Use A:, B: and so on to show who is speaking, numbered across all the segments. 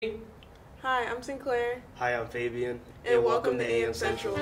A: Hi, I'm Sinclair.
B: Hi, I'm Fabian.
A: And welcome to AM Central.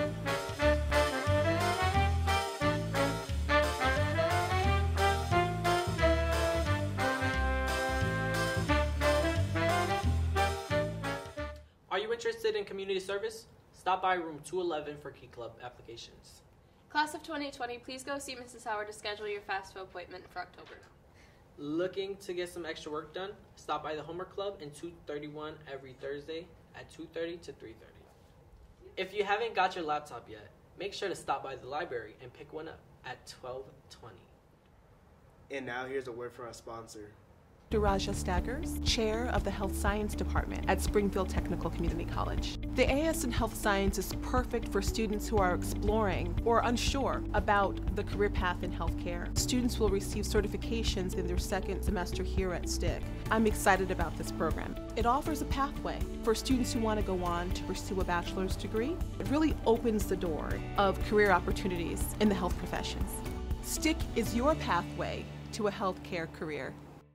C: Are you interested in community service? Stop by room 211 for Key Club applications.
D: Class of 2020, please go see Mrs. Howard to schedule your FAFSA appointment for October.
C: Looking to get some extra work done? Stop by the Homework Club in 231 every Thursday at 2:30 to 3:30. If you haven't got your laptop yet, make sure to stop by the library and pick one up at 12:20.
B: And now here's a word from our sponsor.
E: Daraja Staggers, Chair of the Health Science Department at Springfield Technical Community College. The AS in Health Science is perfect for students who are exploring or unsure about the career path in healthcare. Students will receive certifications in their second semester here at STIC. I'm excited about this program. It offers a pathway for students who want to go on to pursue a bachelor's degree. It really opens the door of career opportunities in the health professions. STIC is your pathway to a healthcare career.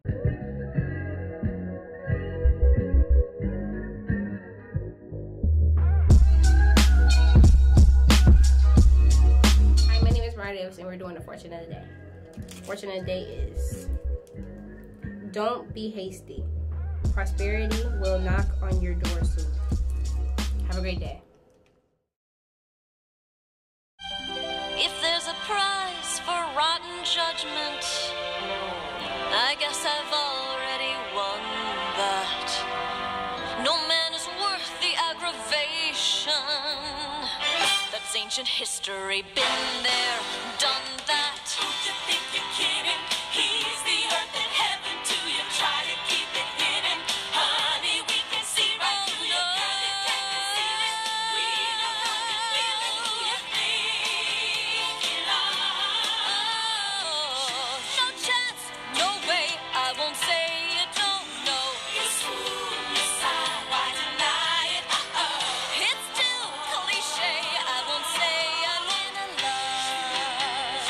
F: And we're doing the fortune of the day. Fortune of the day is: don't be hasty. Prosperity will knock on your door soon. Have a great day.
G: If there's a prize for rotten judgment, I guess I've already won that. No man is worth the aggravation. That's ancient history, been there, done that. Who you think you're kidding? He's the earth and heaven to you. Try to keep it hidden. Honey, we can see right through you. Girl, you can't conceal it. We know how you feel and who you think you are. No chance, no way, I won't say you don't know. You swoon, you sigh, why deny it? It's too cliche, I won't say I'm in love.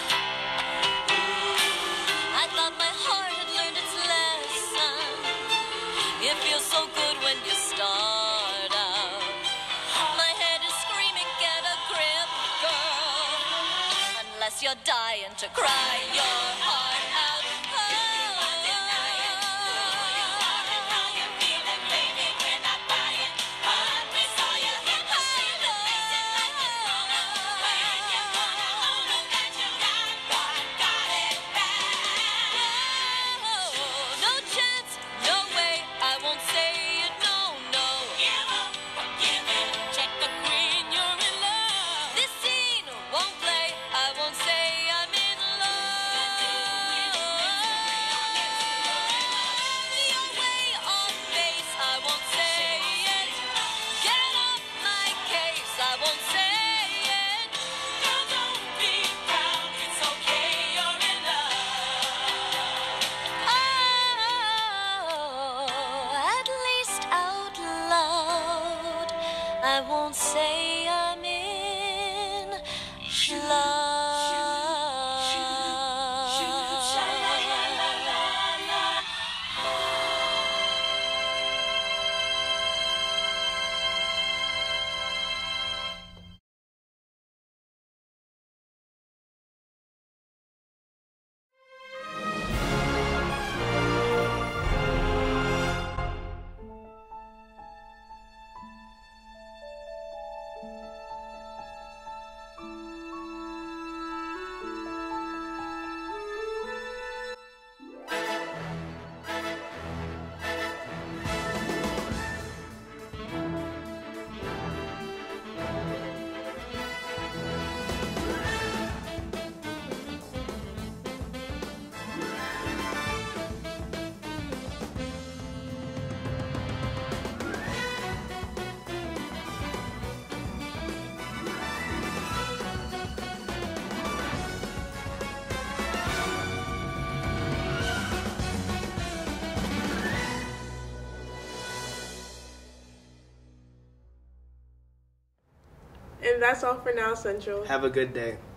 G: I thought my heart had learned its lesson. It feels so good when you start out. My head is screaming, get a grip, girl. Unless you're dying to cry your heart out. I won't say I'm in love.
A: And that's all for now, Central.
B: Have a good day.